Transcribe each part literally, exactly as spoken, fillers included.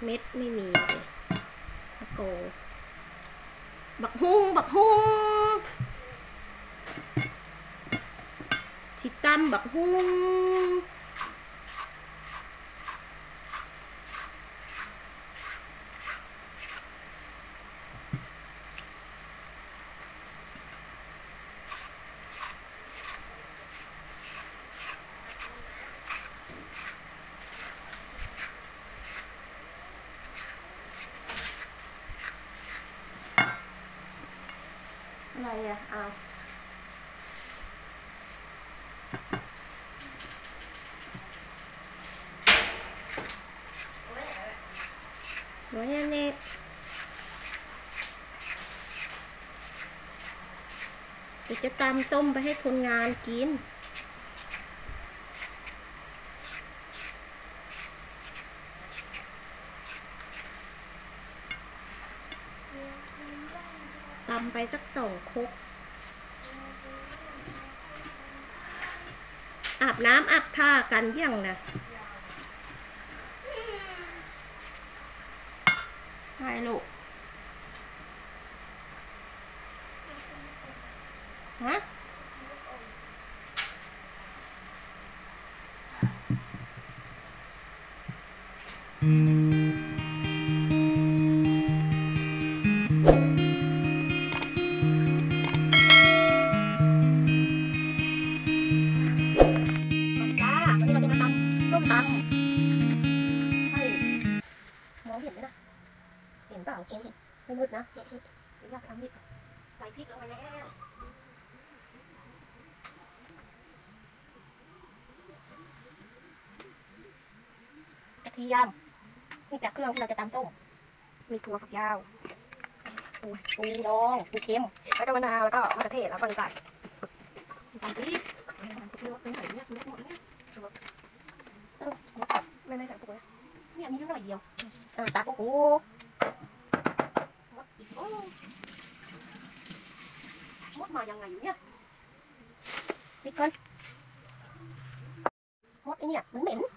เม็ดไม่มีมะโกบักฮุงบักฮุงที่ตำบักฮุงอะไรอ่ะเอาไว้อันนี้เดี๋ยวจะตำส้มไปให้คนงานกินตำไปสักสองครกอาบน้ำอาบท่ากันยังนะใช่ลูกฮะเห็นเห็นไม่มืดนะเห็นเห็นอยากทำนิดใส่พริกลงไปแล้วกระเทียมนี่จากเครื่องที่เราจะตำส้มมีถั่วฝักยาวปูปูดองปูเค็มแล้วก็มะนาวแล้วก็มะเขือเทศแล้วก็น้ำตาลน้ำตาลปี๊บน้ำตาลปี๊บเป็นไหนเนี่ยเล็กหมดเนี่ยเออไม่ไม่ใส่ปูเลยเนี่ยมีนิดหน่อยเดียวอ่าตาโอ้โหมดมายังไงอยู่เนี่ยปิดก่อนมดไอเนี่ยมันเหม็น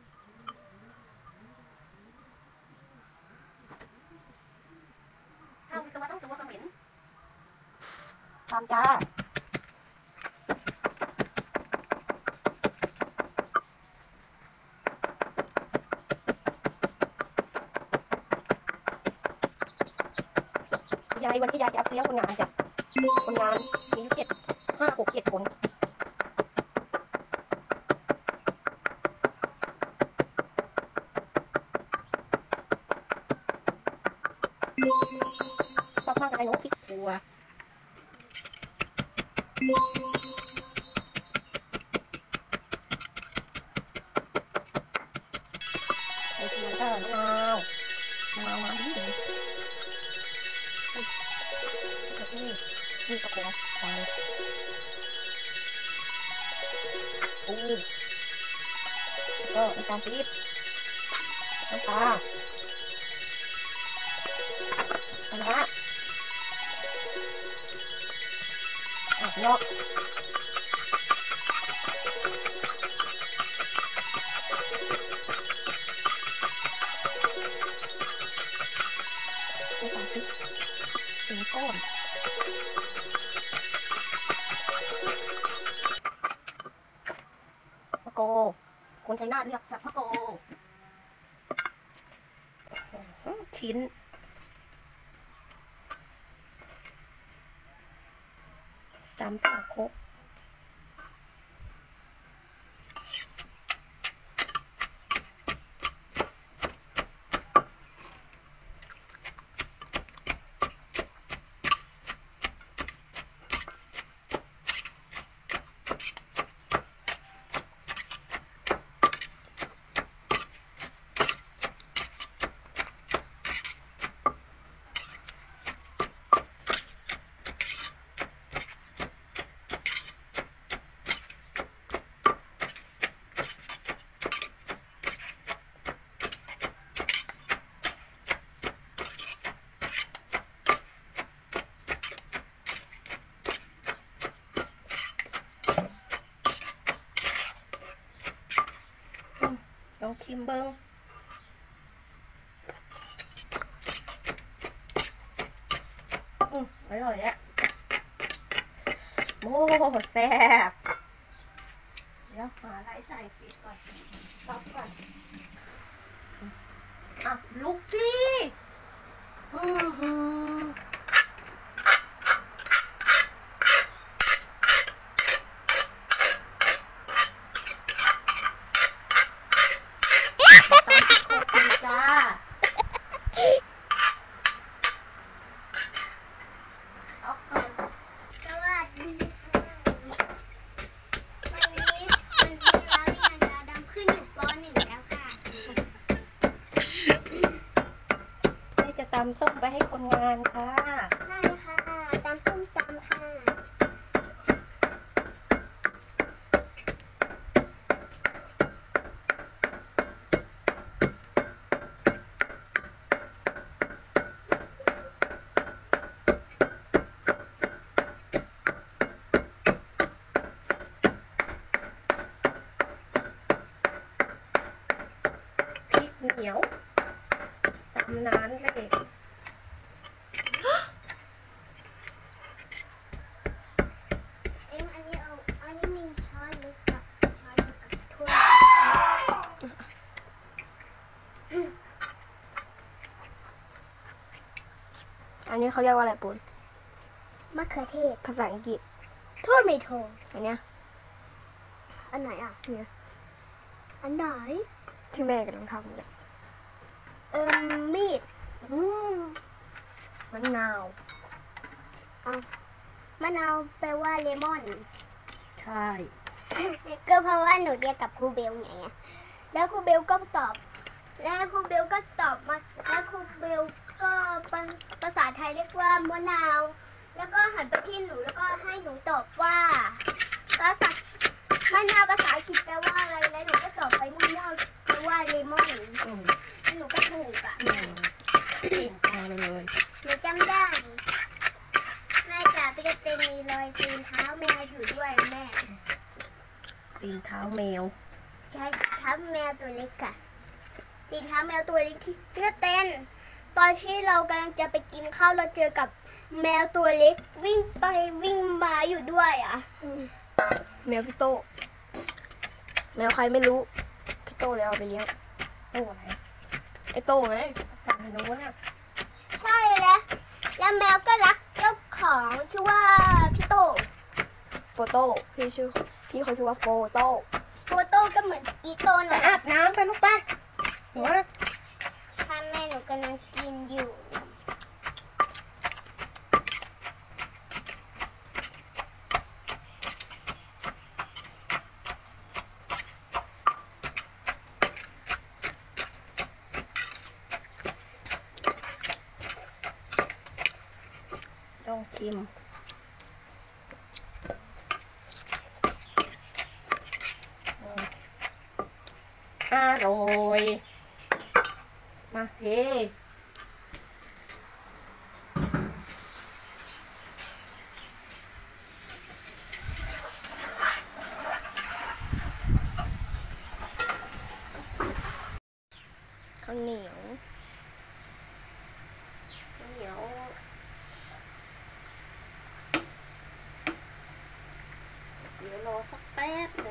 เอาตัวต้องตัวก็เหม็นตามจ้ายายวันที่ยายจะเอาเลี้ยงคนงานจ้ะคนงานมีอยู่เจ็ดห้าหกเจ็ดคนชอบมากอะไรน้องพริกถั่วใส่ถั่วก็มะนาวมะนาวน้ำดีเลยนี่กระโปรงไปปูก็น้ำตาลปี๊บน้ำตาลปลาร้าอ่ะเนาะน้ำตาลปี๊บเป็นก้อนมะโกคนชัยนาทเรียกสับมะโกชิ้นตามสาคกลองชิมเบิ้งอืมอร่อยเนี่ยโอ้แซ่บเดี๋ยวหาอะไรใส่ฟิตก่อนต๊อกก่อนอ่ะลุกสิอือหือตามที่ครบเลยจ้าต๊อกก่อนสวัสดีค่ะวันนี้วันนี้เราวิญญาณดาดำขึ้นอยู่ปหนึ่งแล้วค่ะแม่จะตำส้มไปให้คนงานค่ะใช่ค่ะตำส้มตำค่ะพริกเหนียวตำนานเลยเอ็มอันนี้เอาอันนี้มีช้อนเล็กกับช้อนเล็กกับถ้วยอันนี้เขาเรียกว่าอะไรปุณมะเขือเทศภาษาอังกฤษโทษไม่โทษอันเนี้ยอันไหนอ่ะเนี่ยอันไหนที่แม่กำลังทำเนี่ยเอิมมีดอืมมะนาวมะนาวแปลว่าเลมอนใช่ก็เพราะว่าหนูเรียนกับครูเบลไงอะแล้วครูเบลก็ตอบ แล้วครูเบลก็ตอบมา แล้วครูเบลก็ภาภาษาไทยเรียกว่ามะนาว แล้วก็หันไปที่หนูแล้วก็ให้หนูตอบว่าภาษามะนาวภาษาอังกฤษแปลว่าอะไร แล้วหนูก็ตอบไปมะนาวแปลว่าเลมอนอืมแล้วหนูก็ถูกอ่ะอืมเก่งจังเลยหนูจำได้ แม่จ๋าพี่กระเตนมีรอยตีนเท้าแมวอยู่ด้วยแม่ตีนเท้าแมวใช่เท้าแมวตัวเล็กค่ะตีนเท้าแมวตัวเล็กที่พี่กระเตนตอนที่เรากำลังจะไปกินข้าวเราเจอกับแมวตัวเล็กวิ่งไปวิ่งมาอยู่ด้วยอ่ะแมวพี่โตแมวใครไม่รู้พี่โตเลยเอาไปเลี้ยงโตไหนไอโตไหมฝั่งโน้นน่ะใช่แล้วแล้วแมวก็รักเจ้าของชื่อว่าพี่โตโฟโต้พี่ชื่อพี่เขาชื่อว่าโฟโต้โฟโต้ก็เหมือนอีโตหไปน่อยอาบน้ำไปลูกไปหัวถ้าแม่หนูกำลังกินอยู่ต้องชิมอืมอร่อยมาเทข้าวเหนียวข้าวเหนียวเดี๋ยวรอสักแป๊บหนึง